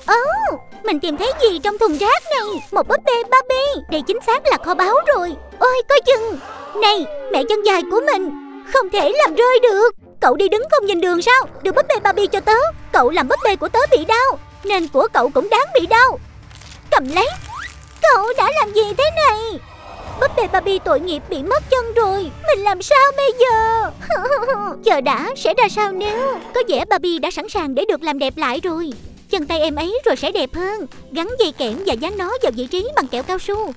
Mình tìm thấy gì trong thùng rác này? Một búp bê Barbie. Đây chính xác là kho báu rồi. Ôi coi chừng. Này, mẹ chân dài của mình. Không thể làm rơi được. Cậu đi đứng không nhìn đường sao? Đưa búp bê Barbie cho tớ. Cậu làm búp bê của tớ bị đau, nên của cậu cũng đáng bị đau. Cầm lấy. Cậu đã làm gì thế này? Búp bê Barbie tội nghiệp bị mất chân rồi. Mình làm sao bây giờ? Chờ đã, sẽ ra sao nếu... Có vẻ Barbie đã sẵn sàng để được làm đẹp lại rồi. Chân tay em ấy rồi sẽ đẹp hơn. Gắn dây kẽm và dán nó vào vị trí bằng kẹo cao su.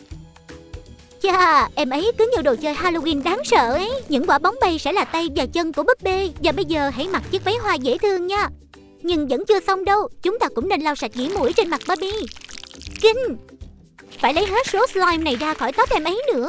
Chà, em ấy cứ như đồ chơi Halloween đáng sợ ấy. Những quả bóng bay sẽ là tay và chân của búp bê. Và bây giờ hãy mặc chiếc váy hoa dễ thương nha. Nhưng vẫn chưa xong đâu. Chúng ta cũng nên lau sạch dĩ mũi trên mặt Barbie. Kinh! Phải lấy hết số slime này ra khỏi tóc em ấy nữa.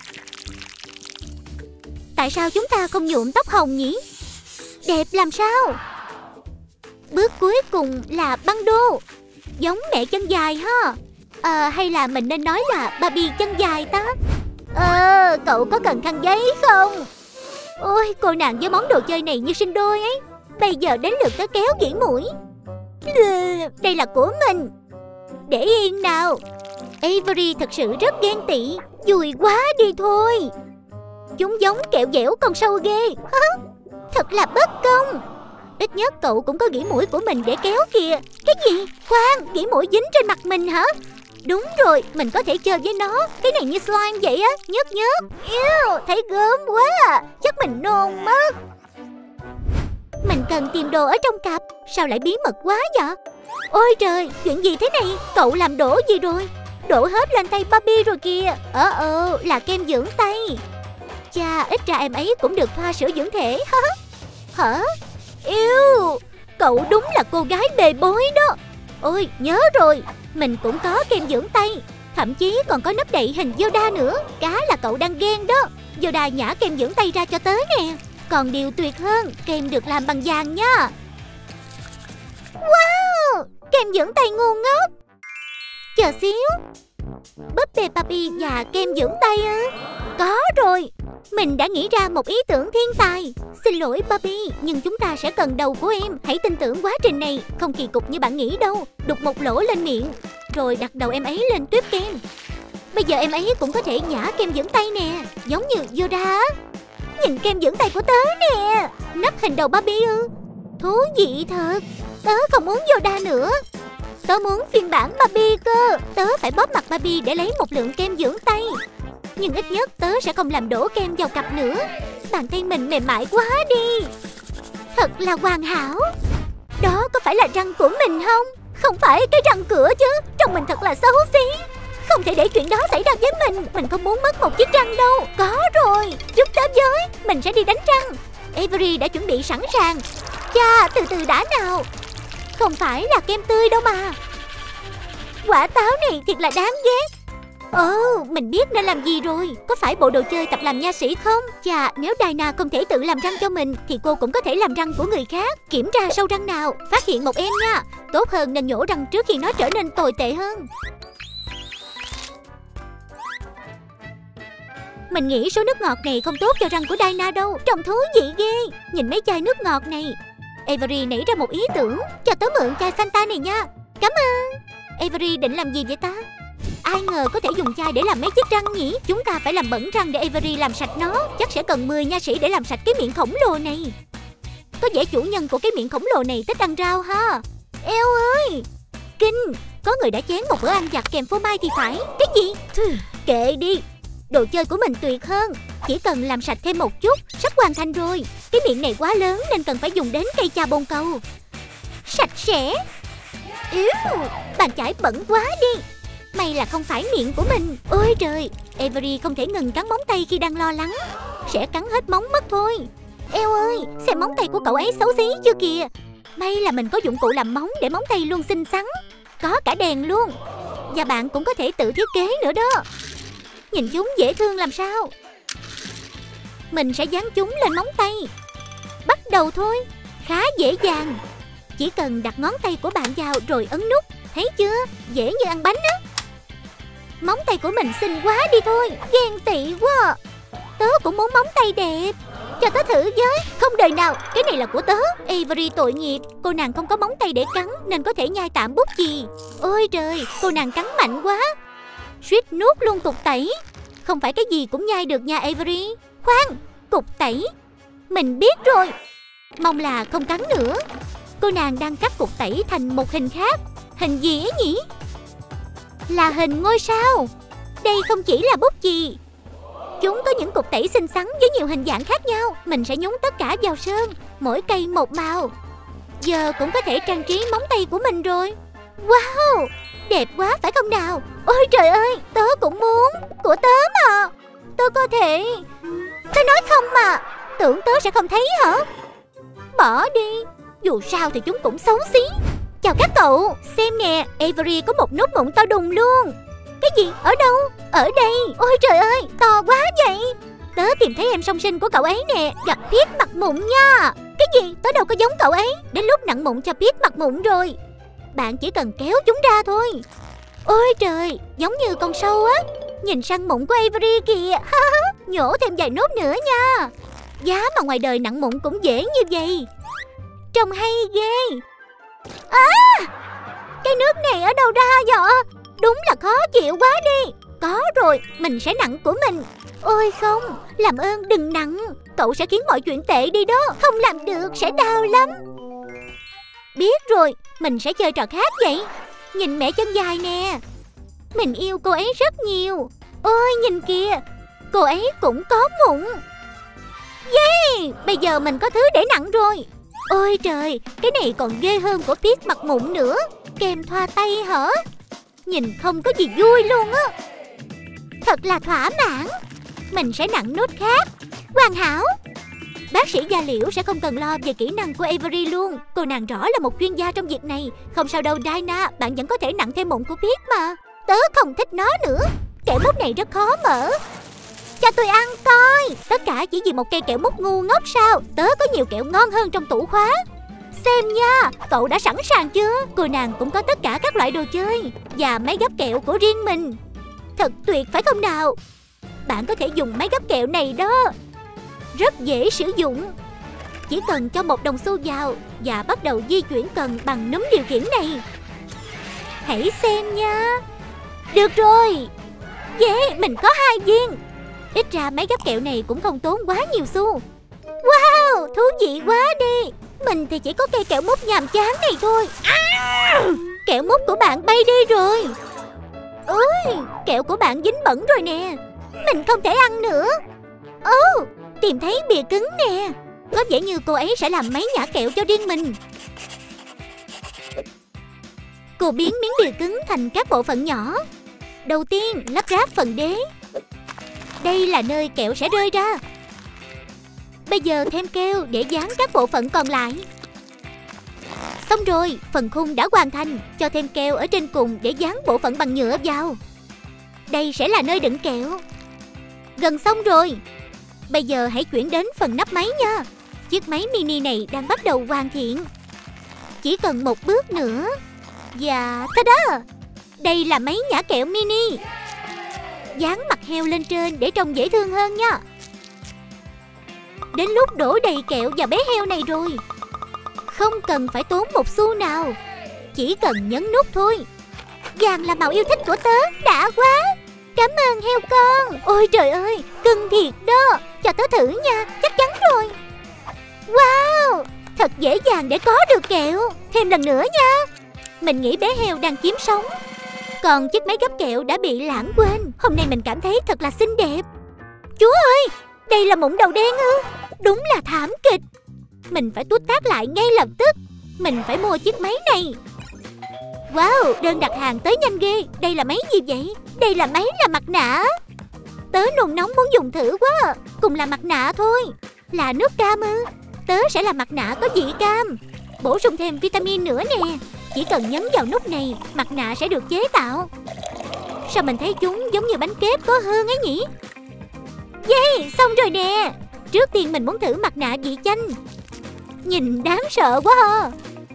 Tại sao chúng ta không nhuộm tóc hồng nhỉ? Đẹp làm sao? Bước cuối cùng là băng đô. Giống mẹ chân dài ha. Hay là mình nên nói là Barbie chân dài ta? Cậu có cần khăn giấy không? Ôi, cô nàng với món đồ chơi này như sinh đôi ấy. Bây giờ đến lượt tớ kéo kỹ mũi. Đây là của mình. Để yên nào. Avery thật sự rất ghen tị. Dùi quá đi thôi. Chúng giống kẹo dẻo con sâu ghê. Thật là bất công. Ít nhất cậu cũng có gỉ mũi của mình để kéo kìa. Cái gì? Khoan, gỉ mũi dính trên mặt mình hả? Đúng rồi, mình có thể chơi với nó. Cái này như slime vậy á. Nhớt nhớt. Ew, thấy gớm quá à. Chắc mình nôn mất. Mình cần tìm đồ ở trong cặp. Sao lại bí mật quá vậy? Ôi trời, chuyện gì thế này? Cậu làm đổ gì rồi? Đổ hết lên tay Barbie rồi kìa. Là kem dưỡng tay. Chà, ít ra em ấy cũng được thoa sữa dưỡng thể. Hả? Yêu, cậu đúng là cô gái bề bối đó. Ôi, nhớ rồi. Mình cũng có kem dưỡng tay. Thậm chí còn có nắp đậy hình Yoda nữa. Cá là cậu đang ghen đó. Yoda nhả kem dưỡng tay ra cho tớ nè. Còn điều tuyệt hơn, kem được làm bằng vàng nha. Wow, kem dưỡng tay ngu ngốc. Chờ xíu. Búp bê Barbie và kem dưỡng tay ư? Có rồi. Mình đã nghĩ ra một ý tưởng thiên tài. Xin lỗi Barbie, nhưng chúng ta sẽ cần đầu của em. Hãy tin tưởng quá trình này. Không kỳ cục như bạn nghĩ đâu. Đục một lỗ lên miệng, rồi đặt đầu em ấy lên tuyếp kem. Bây giờ em ấy cũng có thể nhả kem dưỡng tay nè. Giống như Yoda. Nhìn kem dưỡng tay của tớ nè. Nắp hình đầu Barbie ư? Thú vị thật. Tớ không muốn Yoda nữa. Tớ muốn phiên bản Barbie cơ. Tớ phải bóp mặt Barbie để lấy một lượng kem dưỡng tay. Nhưng ít nhất tớ sẽ không làm đổ kem vào cặp nữa. Bàn tay mình mềm mại quá đi. Thật là hoàn hảo. Đó có phải là răng của mình không? Không phải cái răng cửa chứ. Trông mình thật là xấu xí. Không thể để chuyện đó xảy ra với mình. Mình không muốn mất một chiếc răng đâu. Có rồi, giúp tớ với. Mình sẽ đi đánh răng. Avery đã chuẩn bị sẵn sàng. Chà, từ từ đã nào. Không phải là kem tươi đâu mà. Quả táo này thiệt là đáng ghét. Mình biết nên làm gì rồi. Có phải bộ đồ chơi tập làm nha sĩ không? Chà, nếu Diana không thể tự làm răng cho mình thì cô cũng có thể làm răng của người khác. Kiểm tra sâu răng nào, phát hiện một em nha. Tốt hơn nên nhổ răng trước khi nó trở nên tồi tệ hơn. Mình nghĩ số nước ngọt này không tốt cho răng của Diana đâu. Trông thú vị ghê. Nhìn mấy chai nước ngọt này. Avery nảy ra một ý tưởng. Cho tớ mượn chai Fanta này nha. Cảm ơn. Avery định làm gì vậy ta? Ai ngờ có thể dùng chai để làm mấy chiếc răng nhỉ? Chúng ta phải làm bẩn răng để Avery làm sạch nó. Chắc sẽ cần 10 nha sĩ để làm sạch cái miệng khổng lồ này. Có vẻ chủ nhân của cái miệng khổng lồ này thích ăn rau ha. Eo ơi, kinh. Có người đã chén một bữa ăn vặt kèm phô mai thì phải. Cái gì? Kệ đi. Đồ chơi của mình tuyệt hơn. Chỉ cần làm sạch thêm một chút, sắp hoàn thành rồi. Cái miệng này quá lớn nên cần phải dùng đến cây chà bồn cầu. Sạch sẽ. Bàn chải bẩn quá đi. May là không phải miệng của mình. Ôi trời, Avery không thể ngừng cắn móng tay khi đang lo lắng. Sẽ cắn hết móng mất thôi. Eo ơi, xem móng tay của cậu ấy xấu xí chưa kìa. May là mình có dụng cụ làm móng để móng tay luôn xinh xắn. Có cả đèn luôn. Và bạn cũng có thể tự thiết kế nữa đó. Nhìn chúng dễ thương làm sao. Mình sẽ dán chúng lên móng tay. Bắt đầu thôi. Khá dễ dàng. Chỉ cần đặt ngón tay của bạn vào rồi ấn nút. Thấy chưa? Dễ như ăn bánh á. Móng tay của mình xinh quá đi thôi. Ghen tị quá. Tớ cũng muốn móng tay đẹp. cho tớ thử với. Không đời nào, cái này là của tớ. Avery tội nghiệp, cô nàng không có móng tay để cắn nên có thể nhai tạm bút chì. Ôi trời, cô nàng cắn mạnh quá, suýt nuốt luôn cục tẩy. Không phải cái gì cũng nhai được nha Avery. Khoan, cục tẩy. Mình biết rồi. Mong là không cắn nữa. Cô nàng đang cắt cục tẩy thành một hình khác. Hình gì ấy nhỉ? Là hình ngôi sao. Đây không chỉ là bút chì. Chúng có những cục tẩy xinh xắn với nhiều hình dạng khác nhau. Mình sẽ nhúng tất cả vào sơn, mỗi cây một màu. Giờ cũng có thể trang trí móng tay của mình rồi. Wow, đẹp quá phải không nào? Ôi trời ơi, tớ cũng muốn. Của tớ mà. Tớ có thể. Tớ nói không mà. Tưởng tớ sẽ không thấy hả? Bỏ đi, dù sao thì chúng cũng xấu xí. Chào các cậu, xem nè, Avery có một nốt mụn to đùng luôn. Cái gì? Ở đâu? Ở đây. Ôi trời ơi, to quá vậy. Tớ tìm thấy em song sinh của cậu ấy nè, gặp Pete mặt mụn nha. Cái gì? Tớ đâu có giống cậu ấy. Đến lúc nặng mụn cho Pete mặt mụn rồi. Bạn chỉ cần kéo chúng ra thôi. Ôi trời, giống như con sâu á. Nhìn răng mụn của Avery kìa. Nhổ thêm vài nốt nữa nha. Giá mà ngoài đời nặng mụn cũng dễ như vậy. Trông hay ghê. À, cái nước này ở đâu ra vậy? Đúng là khó chịu quá đi. Có rồi, mình sẽ nặng của mình. Ôi không, làm ơn đừng nặng. Cậu sẽ khiến mọi chuyện tệ đi đó. Không làm được sẽ đau lắm. Biết rồi, mình sẽ chơi trò khác vậy. Nhìn mẹ chân dài nè. Mình yêu cô ấy rất nhiều. Ôi nhìn kìa, cô ấy cũng có mụn. Yeah, bây giờ mình có thứ để nặng rồi. Ôi trời, cái này còn ghê hơn của Pete mặt mụn nữa. Kem thoa tay hả? Nhìn không có gì vui luôn á. Thật là thỏa mãn. Mình sẽ nặng nốt khác. Hoàn hảo. Bác sĩ da liễu sẽ không cần lo về kỹ năng của Avery luôn. Cô nàng rõ là một chuyên gia trong việc này. Không sao đâu Dinah, bạn vẫn có thể nặng thêm mụn của Pete mà. Tớ không thích nó nữa. Kẹo mút này rất khó mở. Cho tôi ăn coi. Tất cả chỉ vì một cây kẹo mút ngu ngốc sao? Tớ có nhiều kẹo ngon hơn trong tủ khóa. Xem nha, cậu đã sẵn sàng chưa? Cô nàng cũng có tất cả các loại đồ chơi và máy gấp kẹo của riêng mình. Thật tuyệt phải không nào? Bạn có thể dùng máy gấp kẹo này đó. Rất dễ sử dụng. Chỉ cần cho một đồng xu vào và bắt đầu di chuyển cần bằng núm điều khiển này. Hãy xem nha. Được rồi. Yeah, mình có 2 viên. Ít ra máy gấp kẹo này cũng không tốn quá nhiều xu. Wow, thú vị quá đi. Mình thì chỉ có cây kẹo mút nhàm chán này thôi. Kẹo mút của bạn bay đi rồi. Ôi, kẹo của bạn dính bẩn rồi nè. Mình không thể ăn nữa. Tìm thấy bìa cứng nè. Có vẻ như cô ấy sẽ làm máy nhả kẹo cho riêng mình. Cô biến miếng bìa cứng thành các bộ phận nhỏ. Đầu tiên lắp ráp phần đế. Đây là nơi kẹo sẽ rơi ra. Bây giờ thêm keo để dán các bộ phận còn lại. Xong rồi, phần khung đã hoàn thành. Cho thêm keo ở trên cùng để dán bộ phận bằng nhựa vào. Đây sẽ là nơi đựng kẹo. Gần xong rồi. Bây giờ hãy chuyển đến phần nắp máy nha. Chiếc máy mini này đang bắt đầu hoàn thiện. Chỉ cần một bước nữa. Và ta-da! Đây là máy nhả kẹo mini. Dán mặt heo lên trên để trông dễ thương hơn nha. Đến lúc đổ đầy kẹo vào bé heo này rồi. Không cần phải tốn một xu nào. Chỉ cần nhấn nút thôi. Vàng là màu yêu thích của tớ. Đã quá. Cảm ơn heo con. Ôi trời ơi, cưng thiệt đó. Cho tớ thử nha, chắc chắn rồi. Wow, thật dễ dàng để có được kẹo. Thêm lần nữa nha. Mình nghĩ bé heo đang kiếm sống. Còn chiếc máy gấp kẹo đã bị lãng quên. Hôm nay mình cảm thấy thật là xinh đẹp. Chúa ơi, đây là mụn đầu đen ư? Đúng là thảm kịch. Mình phải tút tát lại ngay lập tức. Mình phải mua chiếc máy này. Wow, đơn đặt hàng tới nhanh ghê. Đây là máy gì vậy? Đây là máy là mặt nạ. Tớ nôn nóng muốn dùng thử quá. Cùng là mặt nạ thôi. Là nước cam ư? Tớ sẽ là mặt nạ có vị cam. Bổ sung thêm vitamin nữa nè. Chỉ cần nhấn vào nút này, mặt nạ sẽ được chế tạo. Sao mình thấy chúng giống như bánh kép có hương ấy nhỉ? Yeah, xong rồi nè. Trước tiên mình muốn thử mặt nạ vị chanh. Nhìn đáng sợ quá ha.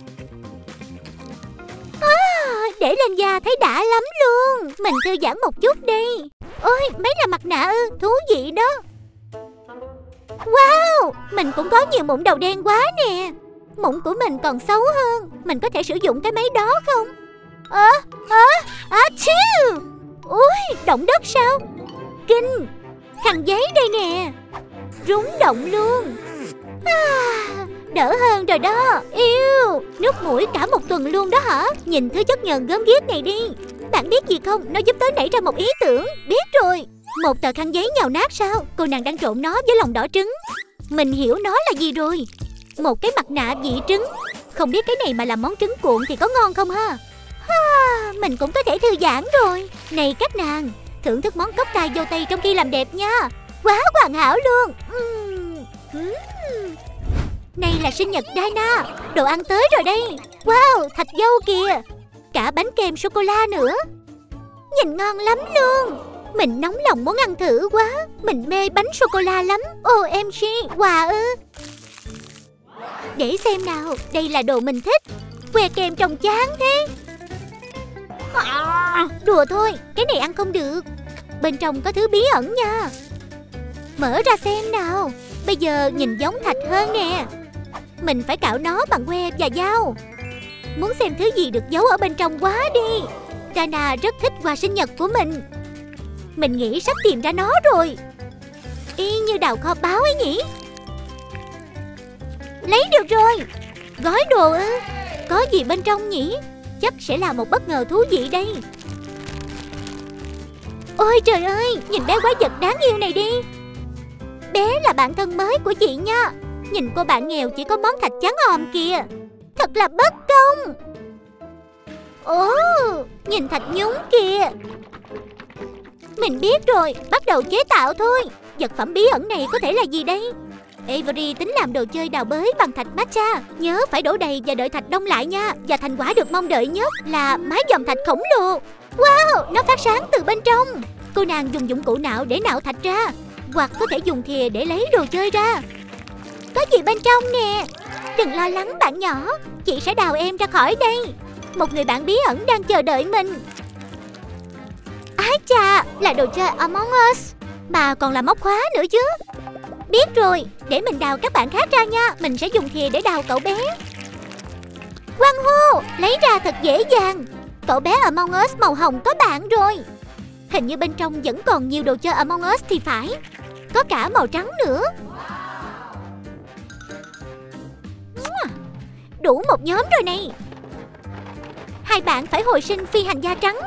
Để lên da thấy đã lắm luôn. Mình thư giãn một chút đi. Ôi, mấy là mặt nạ ư? Thú vị đó. Wow, mình cũng có nhiều mụn đầu đen quá nè. Mụn của mình còn xấu hơn. Mình có thể sử dụng cái máy đó không? Chiu. Ui, động đất sao? Kinh. Khăn giấy đây nè. Rúng động luôn. Đỡ hơn rồi đó. Yêu, nước mũi cả một tuần luôn đó hả? Nhìn thứ chất nhờn gớm ghiếc này đi. Bạn biết gì không? Nó giúp tớ nảy ra một ý tưởng. Biết rồi. Một tờ khăn giấy nhào nát sao? Cô nàng đang trộn nó với lòng đỏ trứng. Mình hiểu nó là gì rồi. Một cái mặt nạ vị trứng. Không biết cái này mà làm món trứng cuộn thì có ngon không ha? Mình cũng có thể thư giãn rồi. Này các nàng, thưởng thức món cốc tai dâu tây trong khi làm đẹp nha. Quá hoàn hảo luôn. Này là sinh nhật Diana. Đồ ăn tới rồi đây. Wow, thạch dâu kìa. Cả bánh kem sô-cô-la nữa. Nhìn ngon lắm luôn. Mình nóng lòng muốn ăn thử quá. Mình mê bánh sô-cô-la lắm. OMG, quà ư? Để xem nào. Đây là đồ mình thích. Que kem trông chán thế. Đùa thôi, cái này ăn không được. Bên trong có thứ bí ẩn nha. Mở ra xem nào. Bây giờ nhìn giống thạch hơn nè. Mình phải cạo nó bằng que và dao. Muốn xem thứ gì được giấu ở bên trong quá đi. Dana rất thích quà sinh nhật của mình. Mình nghĩ sắp tìm ra nó rồi. Y như đào kho báu ấy nhỉ. Lấy được rồi. Gói đồ ư? Có gì bên trong nhỉ? Chắc sẽ là một bất ngờ thú vị đây. Ôi trời ơi, nhìn bé quái vật đáng yêu này đi. Bé là bạn thân mới của chị nha. Nhìn cô bạn nghèo chỉ có món thạch trắng òm kìa. Thật là bất công. Ồ, nhìn thạch nhúng kìa. Mình biết rồi, bắt đầu chế tạo thôi. Vật phẩm bí ẩn này có thể là gì đây? Avery tính làm đồ chơi đào bới bằng thạch matcha. Nhớ phải đổ đầy và đợi thạch đông lại nha. Và thành quả được mong đợi nhất là mái dòm thạch khổng lồ. Wow, nó phát sáng từ bên trong. Cô nàng dùng dụng cụ nạo để nạo thạch ra. Hoặc có thể dùng thìa để lấy đồ chơi ra. Có gì bên trong nè. Đừng lo lắng bạn nhỏ. Chị sẽ đào em ra khỏi đây. Một người bạn bí ẩn đang chờ đợi mình. Ái chà, là đồ chơi Among Us. Mà còn là móc khóa nữa chứ. Biết rồi, để mình đào các bạn khác ra nha. Mình sẽ dùng thìa để đào cậu bé. Quang hô, lấy ra thật dễ dàng. Cậu bé Among Us màu hồng có bạn rồi. Hình như bên trong vẫn còn nhiều đồ chơi Among Us thì phải. Có cả màu trắng nữa. Đủ một nhóm rồi này. Hai bạn phải hồi sinh phi hành gia trắng.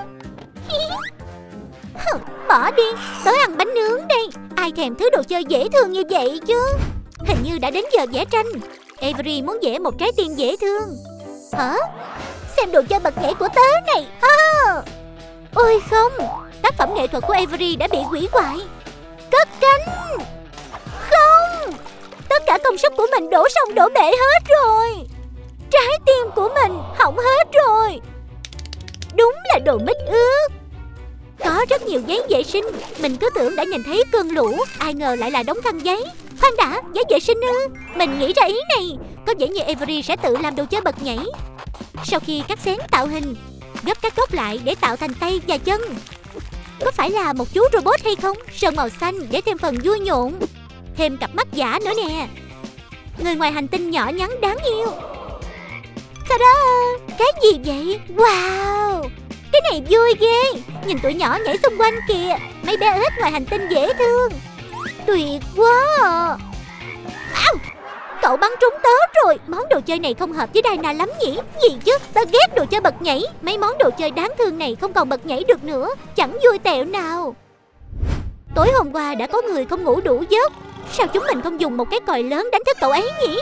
Bỏ đi, tớ ăn bánh nướng đây. Ai thèm thứ đồ chơi dễ thương như vậy chứ. Hình như đã đến giờ vẽ tranh. Avery muốn vẽ một trái tim dễ thương. Hả? Xem đồ chơi bật nhảy của tớ này. Ôi không, tác phẩm nghệ thuật của Avery đã bị hủy hoại. Cất cánh. Không, tất cả công sức của mình đổ sông đổ bể hết rồi. Trái tim của mình hỏng hết rồi. Đúng là đồ mít ướt. Có rất nhiều giấy vệ sinh. Mình cứ tưởng đã nhìn thấy cơn lũ. Ai ngờ lại là đống khăn giấy. Khoan đã, giấy vệ sinh ư? Mình nghĩ ra ý này. Có vẻ như Avery sẽ tự làm đồ chơi bật nhảy. Sau khi cắt xén tạo hình, gấp các góc lại để tạo thành tay và chân. Có phải là một chú robot hay không? Sơn màu xanh để thêm phần vui nhộn. Thêm cặp mắt giả nữa nè. Người ngoài hành tinh nhỏ nhắn đáng yêu. Ta-da! Cái gì vậy? Wow! Cái này vui ghê. Nhìn tụi nhỏ nhảy xung quanh kìa. Mấy bé ếch ngoài hành tinh dễ thương. Tuyệt quá à. Cậu bắn trúng tớ rồi. Món đồ chơi này không hợp với Diana lắm nhỉ? Gì chứ, tớ ghét đồ chơi bật nhảy. Mấy món đồ chơi đáng thương này không còn bật nhảy được nữa. Chẳng vui tẹo nào. Tối hôm qua đã có người không ngủ đủ giấc. Sao chúng mình không dùng một cái còi lớn đánh thức cậu ấy nhỉ?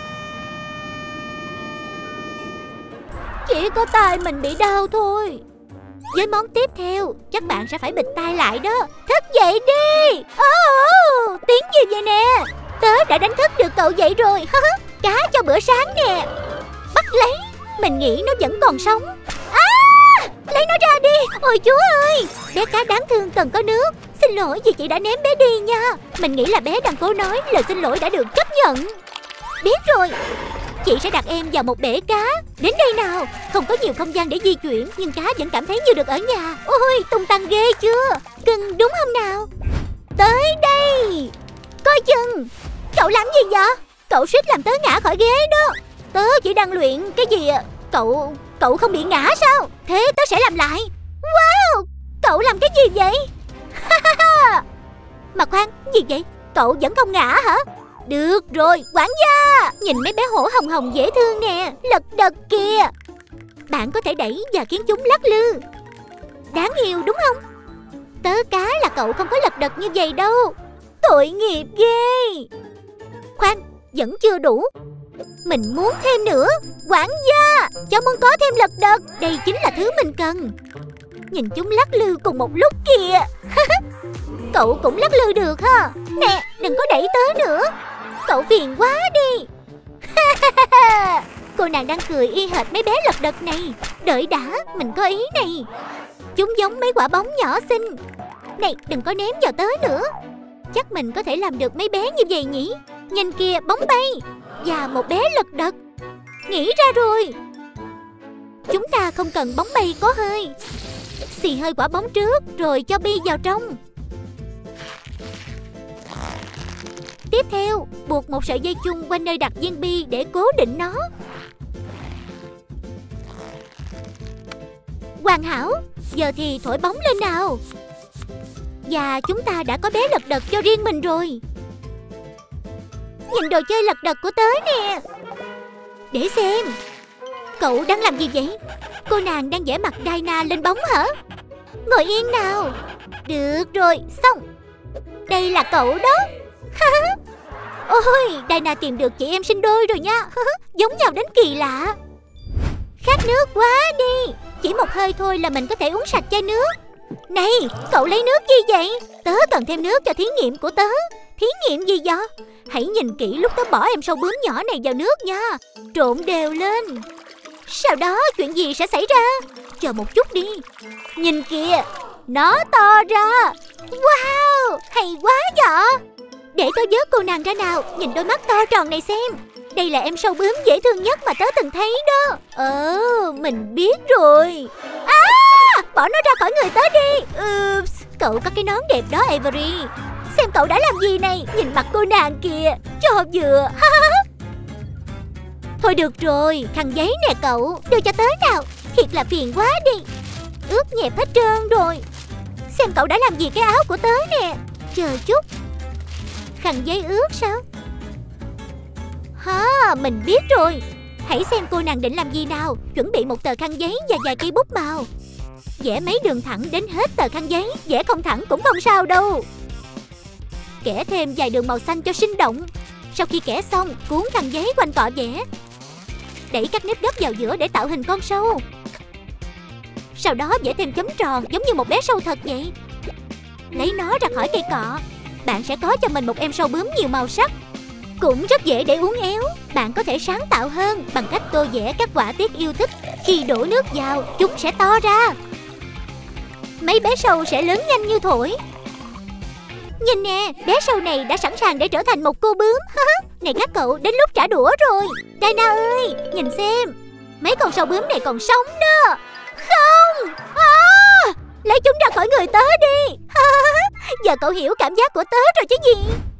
Chỉ có tai mình bị đau thôi. Với món tiếp theo, chắc bạn sẽ phải bịt tai lại đó. Thức dậy đi. Tiếng gì vậy nè? Tớ đã đánh thức được cậu dậy rồi. Cá cho bữa sáng nè. Bắt lấy. Mình nghĩ nó vẫn còn sống. Lấy nó ra đi. Ôi chúa ơi, bé cá đáng thương cần có nước. Xin lỗi vì chị đã ném bé đi nha. Mình nghĩ là bé đang cố nói lời xin lỗi đã được chấp nhận. Biết rồi, chị sẽ đặt em vào một bể cá. Đến đây nào. Không có nhiều không gian để di chuyển, nhưng cá vẫn cảm thấy như được ở nhà. Ôi, tung tăng ghê chưa? Cưng đúng không nào? Tới đây. Coi chừng. Cậu làm gì vậy? Cậu suýt làm tớ ngã khỏi ghế đó. Tớ chỉ đang luyện cái gì ạ? Cậu không bị ngã sao? Thế tớ sẽ làm lại. Wow, cậu làm cái gì vậy? Mà khoan, gì vậy? Cậu vẫn không ngã hả? Được rồi, quản gia. Nhìn mấy bé hổ hồng hồng dễ thương nè, lật đật kìa. Bạn có thể đẩy và khiến chúng lắc lư. Đáng yêu đúng không? Tớ cá là cậu không có lật đật như vậy đâu. Tội nghiệp ghê. Khoan, vẫn chưa đủ. Mình muốn thêm nữa. Quản gia, cháu muốn có thêm lật đật. Đây chính là thứ mình cần. Nhìn chúng lắc lư cùng một lúc kìa. Cậu cũng lắc lư được ha. Nè, đừng có đẩy tớ nữa. Cậu phiền quá đi. Cô nàng đang cười y hệt mấy bé lật đật này. Đợi đã, mình có ý này. Chúng giống mấy quả bóng nhỏ xinh. Này, đừng có ném vào tớ nữa. Chắc mình có thể làm được mấy bé như vậy nhỉ. Nhìn kìa, bóng bay. Và một bé lật đật. Nghĩ ra rồi. Chúng ta không cần bóng bay có hơi. Xì hơi quả bóng trước, rồi cho bi vào trong. Tiếp theo, buộc một sợi dây chun quanh nơi đặt viên bi để cố định nó. Hoàn hảo. Giờ thì thổi bóng lên nào. Và chúng ta đã có bé lật đật cho riêng mình rồi. Nhìn đồ chơi lật đật của tớ nè. Để xem. Cậu đang làm gì vậy? Cô nàng đang vẽ mặt Dina lên bóng hả? Ngồi yên nào. Được rồi, xong. Đây là cậu đó. Ôi, Dina tìm được chị em sinh đôi rồi nha. Giống nhau đến kỳ lạ. Khát nước quá đi. Chỉ một hơi thôi là mình có thể uống sạch chai nước. Này, cậu lấy nước gì vậy? Tớ cần thêm nước cho thí nghiệm của tớ. Thí nghiệm gì vậy? Hãy nhìn kỹ lúc tớ bỏ em sâu bướm nhỏ này vào nước nha. Trộn đều lên. Sau đó chuyện gì sẽ xảy ra? Chờ một chút đi. Nhìn kìa, nó to ra. Wow, hay quá vậy. Để tớ vớt cô nàng ra nào. Nhìn đôi mắt to tròn này xem. Đây là em sâu bướm dễ thương nhất mà tớ từng thấy đó. Mình biết rồi. Bỏ nó ra khỏi người tớ đi. Cậu có cái nón đẹp đó Avery. Xem cậu đã làm gì này. Nhìn mặt cô nàng kìa. Cho vừa. Thôi được rồi, khăn giấy nè cậu. Đưa cho tớ nào. Thiệt là phiền quá đi. Ướt nhẹp hết trơn rồi. Xem cậu đã làm gì cái áo của tớ nè. Chờ chút. Khăn giấy ướt sao? Mình biết rồi. Hãy xem cô nàng định làm gì nào. Chuẩn bị một tờ khăn giấy và vài cây bút màu. Vẽ mấy đường thẳng đến hết tờ khăn giấy. Vẽ không thẳng cũng không sao đâu. Kẻ thêm vài đường màu xanh cho sinh động. Sau khi kẻ xong, cuốn khăn giấy quanh cọ vẽ. Đẩy các nếp gấp vào giữa để tạo hình con sâu. Sau đó vẽ thêm chấm tròn giống như một bé sâu thật vậy. Lấy nó ra khỏi cây cọ. Bạn sẽ có cho mình một em sâu bướm nhiều màu sắc. Cũng rất dễ để uốn éo. Bạn có thể sáng tạo hơn bằng cách tô vẽ các họa tiết yêu thích. Khi đổ nước vào, chúng sẽ to ra. Mấy bé sâu sẽ lớn nhanh như thổi. Nhìn nè, bé sâu này đã sẵn sàng để trở thành một cô bướm. Này các cậu, đến lúc trả đũa rồi. Dina ơi, nhìn xem. Mấy con sâu bướm này còn sống đó. Không. Lấy chúng ra khỏi người tớ đi. Giờ cậu hiểu cảm giác của tớ rồi chứ gì.